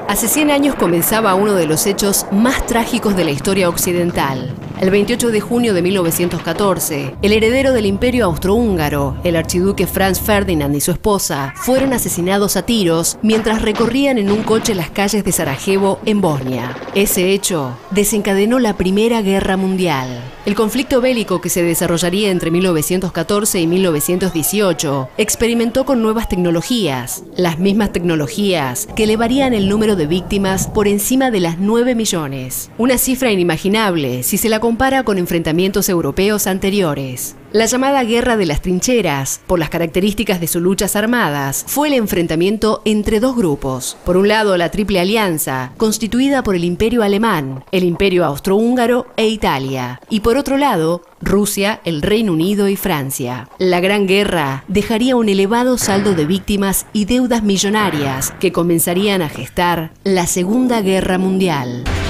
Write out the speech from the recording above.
Hace 100 años comenzaba uno de los hechos más trágicos de la historia occidental. El 28 de junio de 1914, el heredero del Imperio Austrohúngaro, el archiduque Franz Ferdinand y su esposa, fueron asesinados a tiros mientras recorrían en un coche las calles de Sarajevo, en Bosnia. Ese hecho desencadenó la Primera Guerra Mundial. El conflicto bélico que se desarrollaría entre 1914 y 1918 experimentó con nuevas tecnologías, las mismas tecnologías que elevarían el número de víctimas por encima de las 9 millones. Una cifra inimaginable si se la compara con enfrentamientos europeos anteriores. La llamada Guerra de las Trincheras, por las características de sus luchas armadas, fue el enfrentamiento entre dos grupos. Por un lado, la Triple Alianza, constituida por el Imperio Alemán, el Imperio Austrohúngaro e Italia. Y por otro lado, Rusia, el Reino Unido y Francia. La Gran Guerra dejaría un elevado saldo de víctimas y deudas millonarias que comenzarían a gestar la Segunda Guerra Mundial.